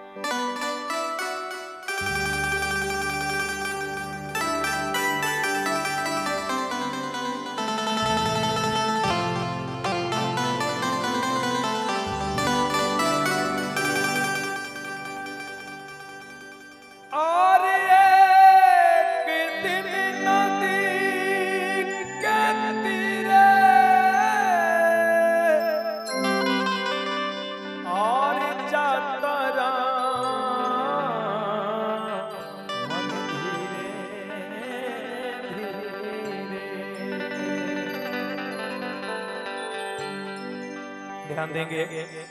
ध्यान देंगे,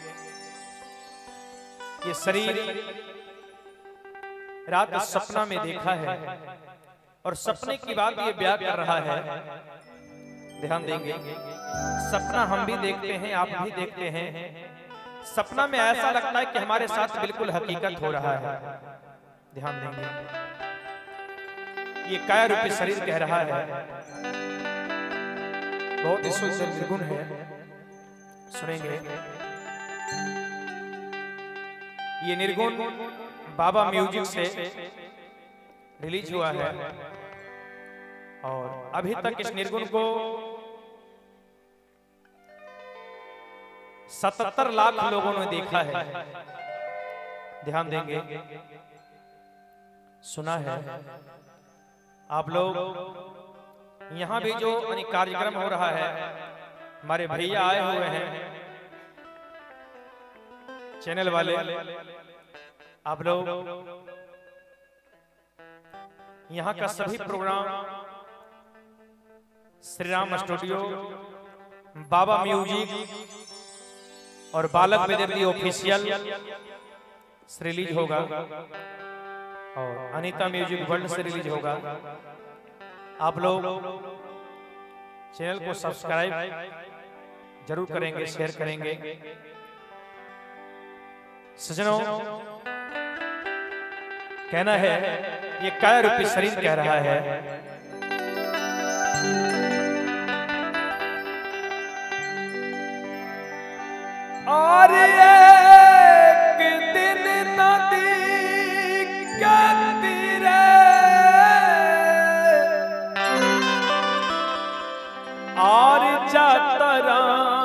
ये शरीर रात सपना में देखा है और सपने की बात ये बयां कर रहा है। ध्यान देंगे, सपना हम भी देखते हैं, आप भी देखते हैं। सपना में ऐसा लगता है कि हमारे साथ बिल्कुल हकीकत हो रहा है। ध्यान देंगे, ये काया रूपी शरीर कह रहा है, बहुत ही सुंदर निर्गुण है। सुनेंगे, ये निर्गुण बाबा म्यूजिक से रिलीज हुआ है और अभी तक इस निर्गुण को 77 लाख लोगों ने देखा है। ध्यान देंगे, सुना है। आप लोग यहां भी जो कार्यक्रम हो रहा है, हमारे भैया आए हुए हैं चैनल वाले, आप लोग यहाँ का सभी programme Shri Ram studio, Baba music और बालक विद्यार्थी ऑफिशियल से रिलीज होगा और अनीता म्यूजिक वर्ल्ड से रिलीज होगा। आप लोग चैनल को सब्सक्राइब जरूर करेंगे, शेयर करेंगे। सज्जनों, कहना है ये काया रूपी शरीर कह रहा है, और एक दिन नदी के तीरे और जातरा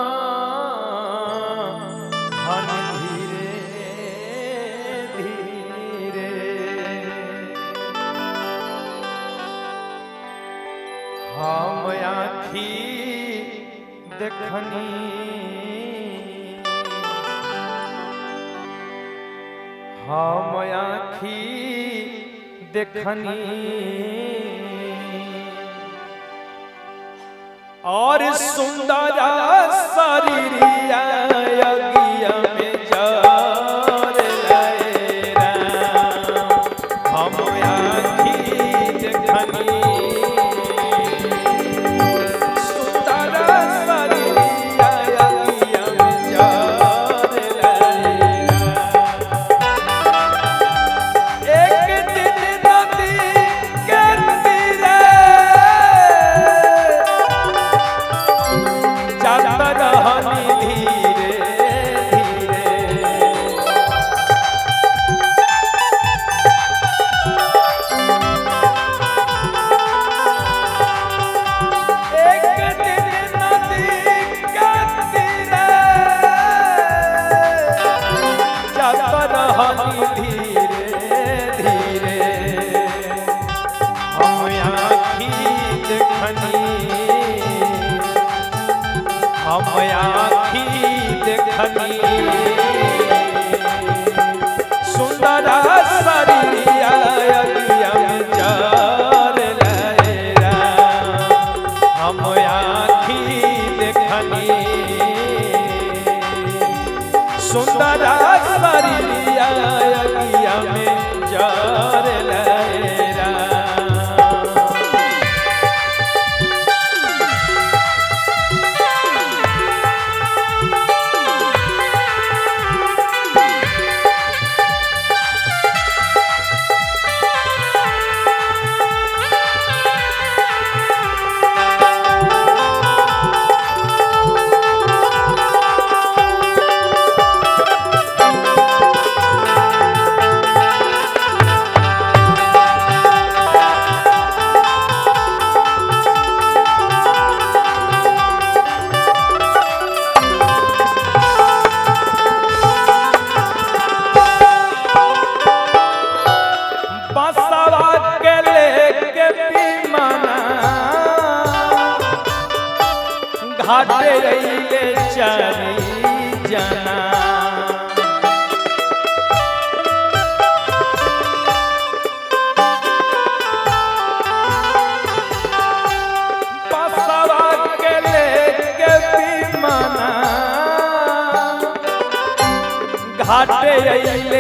हम आँखी देखनी, हम आँखी देखनी और सुंदर शरीरिया यज्ञ में जर लय राम। हम आँखी देखनी सुंदर शरीरिया यज्ञ में जर लय राम। हम आँखी देखनी सुंदर शरीरिया यज्ञ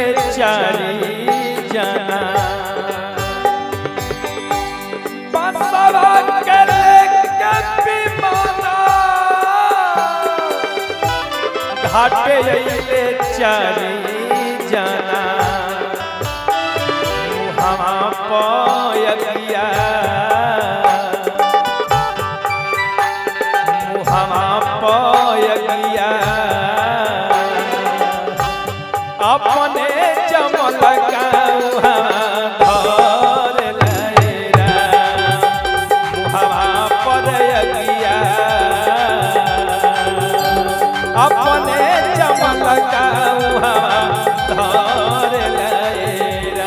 चारी जना बसवा के लेके विमाना घाटे अइले चारी जना मुहवा पयगिया मुहवा पयगिया अपने चमल धर लैरा मुहवा पयगिया अपने चमल धर लैरा।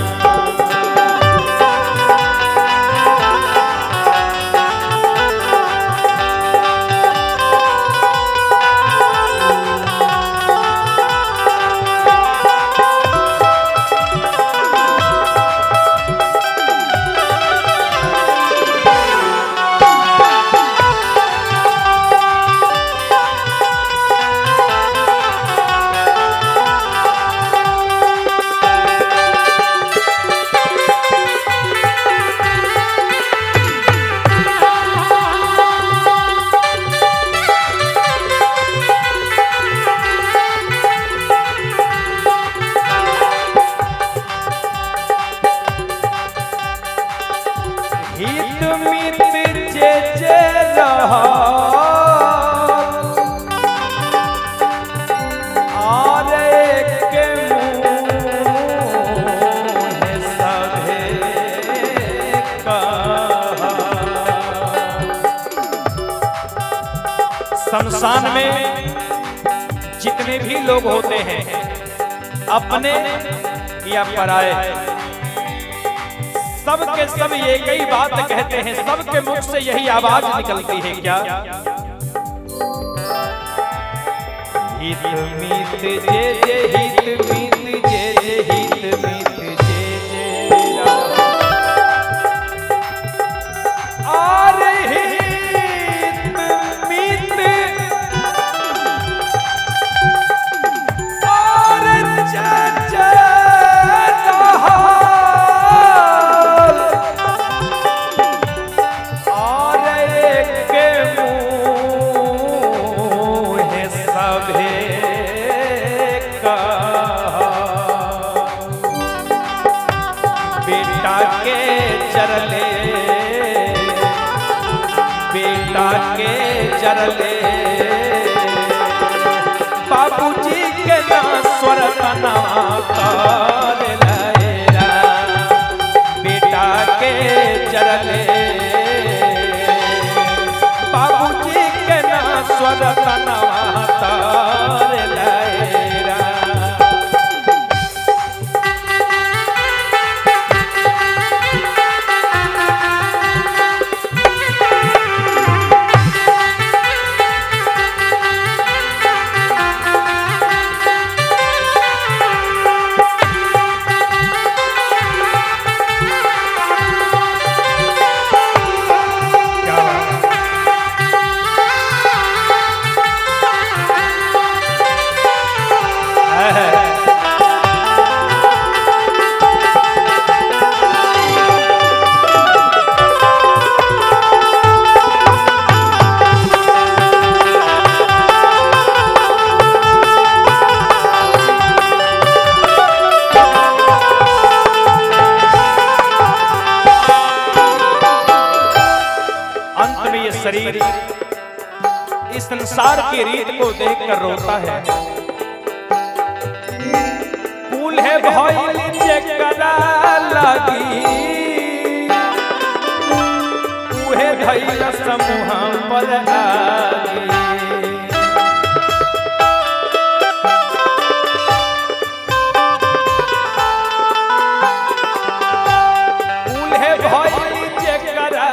हित मित जे जे और के मुँह सभे शमशान में जितने भी लोग होते हैं अपने या पराए सबके सब ये कई बात कहते हैं, सबके मुख से यही आवाज निकलती है क्या? हित मित जे जे हित मित जे जे हित मित जे जे और हित मित और जे जे बेटा के चरले बाबूजी के ना स्वर तनवा कर लैरा बेटा के चरले बाबूजी के ना स्वर तनवा कर लैरा। शरीर इस संसार की रीत को देखकर रोता है। फूल है भइल जेकरा लगी उहे धइल समूह पर आगी फूल है भइल जेकरा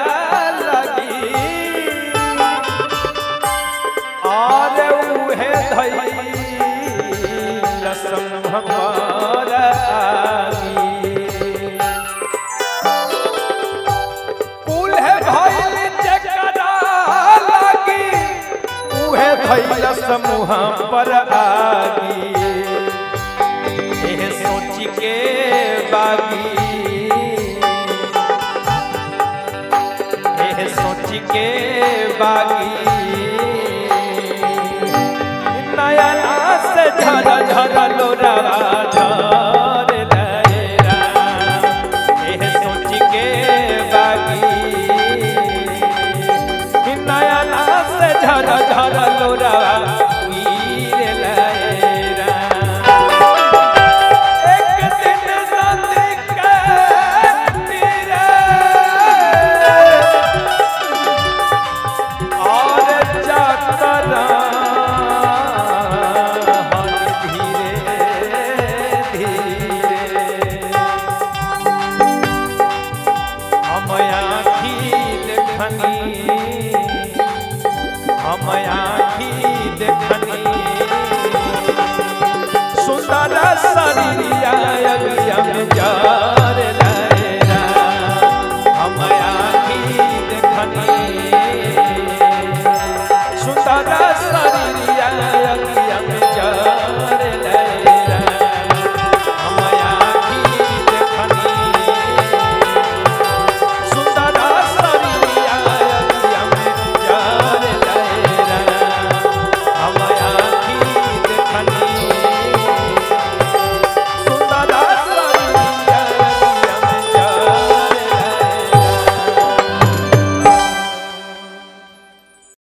और उहे धइल समूह पर आगी फूल है भइल जेकरा लगी उहे धइल समूह पर आगी। के बागी, सोच के बागी